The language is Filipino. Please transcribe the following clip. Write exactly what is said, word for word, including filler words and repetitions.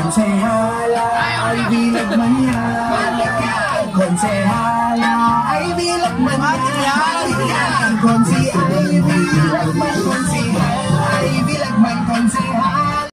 Konsehala ay bilag man yan. Konsehala ay bilag man yan. Konsi ay bilag man, konsehala ay bilag man, konsehala